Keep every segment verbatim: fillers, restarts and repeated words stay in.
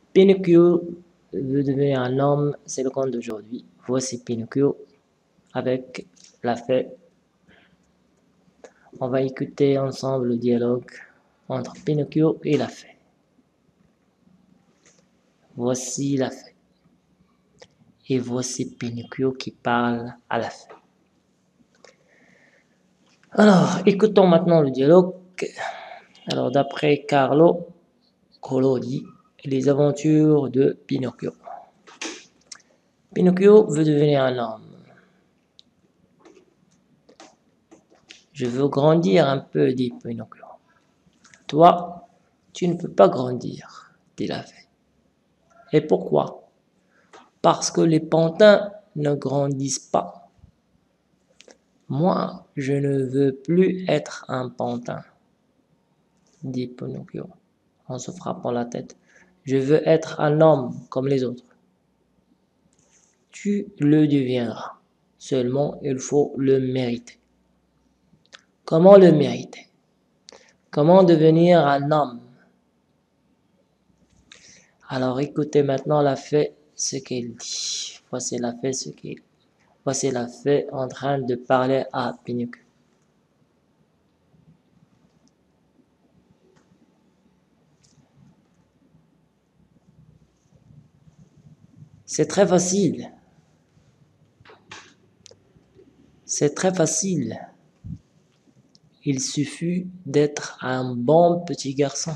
Pinocchio veut devenir un homme, c'est le conte d'aujourd'hui. Voici Pinocchio avec la fée. On va écouter ensemble le dialogue entre Pinocchio et la fée. Voici la fée. Et voici Pinocchio qui parle à la fée. Alors, écoutons maintenant le dialogue. Alors, d'après Carlo Collodi, les aventures de Pinocchio. Pinocchio veut devenir un homme. Je veux grandir un peu, dit Pinocchio. Toi, tu ne peux pas grandir, dit la fée. Et pourquoi? Parce que les pantins ne grandissent pas. Moi, je ne veux plus être un pantin, dit Pinocchio en se frappant la tête. Je veux être un homme comme les autres. Tu le deviendras. Seulement, il faut le mériter. Comment le mériter? Comment devenir un homme? Alors écoutez maintenant la fée ce qu'elle dit. Voici la fée ce qu'elle dit. Voici la fée en train de parler à Pinocchio. C'est très facile. C'est très facile. Il suffit d'être un bon petit garçon.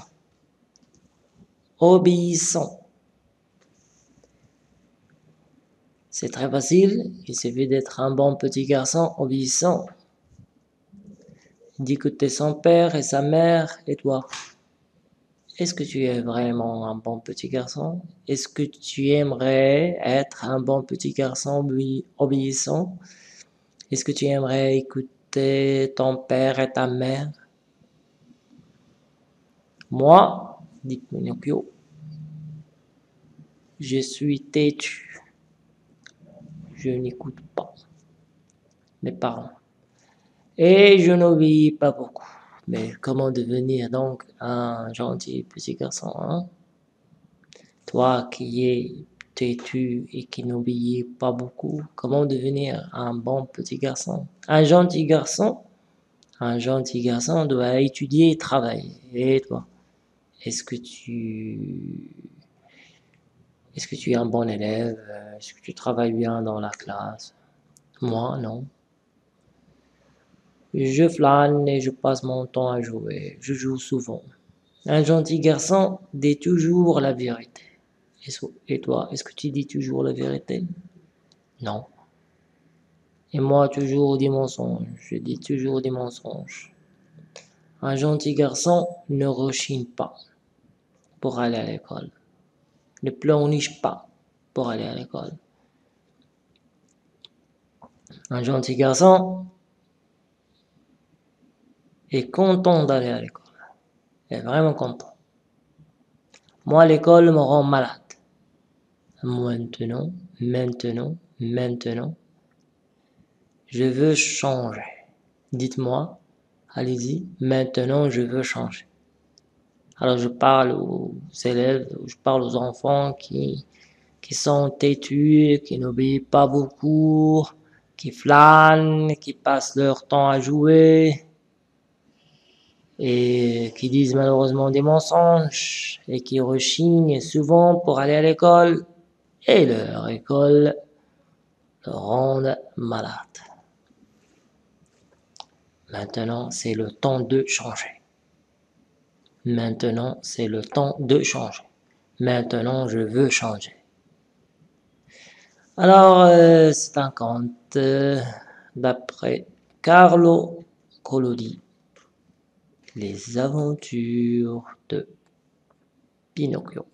Obéissant. C'est très facile. Il suffit d'être un bon petit garçon obéissant. D'écouter son père et sa mère et toi. Est-ce que tu es vraiment un bon petit garçon? Est-ce que tu aimerais être un bon petit garçon obéissant? Est-ce que tu aimerais écouter ton père et ta mère? Moi, dit Pinocchio, je suis têtu. Je n'écoute pas mes parents. Et je n'obéis pas beaucoup. Mais comment devenir donc un gentil petit garçon, hein? Toi qui es têtu et qui n'obéis pas beaucoup, comment devenir un bon petit garçon? Un gentil garçon, un gentil garçon doit étudier et travailler. Et toi, est-ce que tu, est-ce que tu es un bon élève? Est-ce que tu travailles bien dans la classe? Moi, non. Je flâne et je passe mon temps à jouer. Je joue souvent. Un gentil garçon dit toujours la vérité. Et toi, est-ce que tu dis toujours la vérité? Non. Et moi, toujours des mensonges. Je dis toujours des mensonges. Un gentil garçon ne rechigne pas pour aller à l'école. Ne pleurniche pas pour aller à l'école. Un gentil garçon est content d'aller à l'école. Il est vraiment content. Moi, l'école me rend malade. Maintenant, maintenant, maintenant, je veux changer. Dites-moi, allez-y, maintenant je veux changer. Alors je parle aux élèves, je parle aux enfants qui, qui sont têtus, qui n'obéissent pas beaucoup, qui flânent, qui passent leur temps à jouer et qui disent malheureusement des mensonges et qui rechignent souvent pour aller à l'école et leur école le rendent malade. Maintenant, c'est le temps de changer. Maintenant, c'est le temps de changer. Maintenant, je veux changer. Alors, euh, c'est un conte euh, d'après Carlo Collodi. Les aventures de Pinocchio.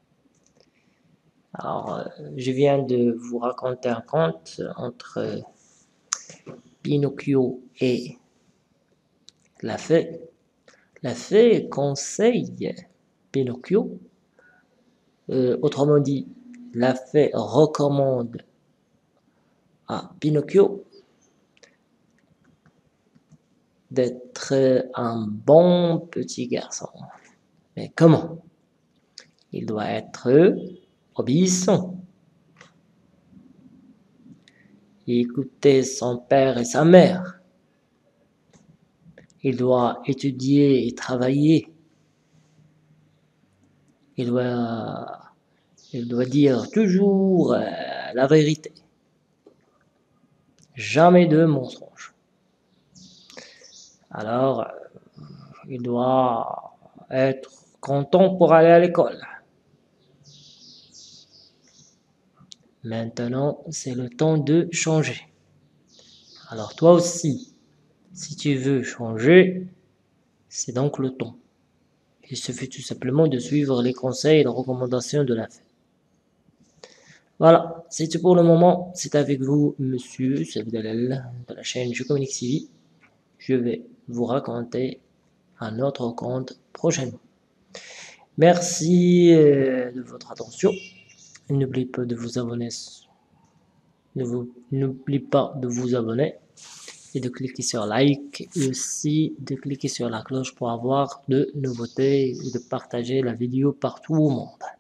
Alors, euh, je viens de vous raconter un conte entre Pinocchio et la fée. La fée conseille Pinocchio, euh, autrement dit, la fée recommande à Pinocchio d'être un bon petit garçon. Mais comment? Il doit être obéissant. Écouter son père et sa mère. Il doit étudier et travailler. Il doit, il doit dire toujours euh, la vérité. Jamais de mensonge. Alors, euh, il doit être content pour aller à l'école. Maintenant, c'est le temps de changer. Alors toi aussi, si tu veux changer, c'est donc le temps. Il suffit tout simplement de suivre les conseils et les recommandations de la fée. Voilà, c'est tout pour le moment. C'est avec vous, monsieur Sabdalal, de la chaîne Je Communique T V. Je vais vous raconter un autre conte prochainement. Merci de votre attention. N'oubliez pas de vous abonner. N'oubliez pas de vous abonner et de cliquer sur like et aussi de cliquer sur la cloche pour avoir de nouveautés et de partager la vidéo partout au monde.